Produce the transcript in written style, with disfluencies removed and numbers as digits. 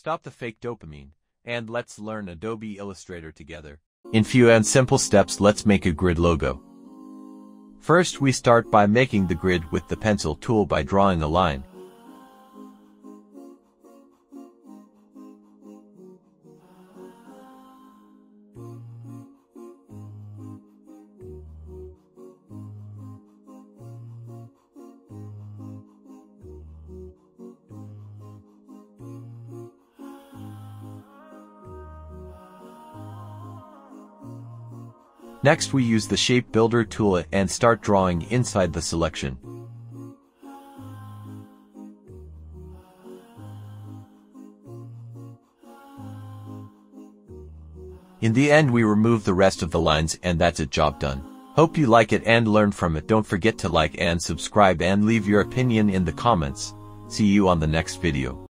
Stop the fake dopamine, and let's learn Adobe Illustrator together. In few and simple steps, let's make a grid logo. First, we start by making the grid with the pencil tool by drawing a line. Next, we use the Shape Builder tool and start drawing inside the selection. In the end, we remove the rest of the lines, and that's it, job done. Hope you like it and learn from it. Don't forget to like and subscribe and leave your opinion in the comments. See you on the next video.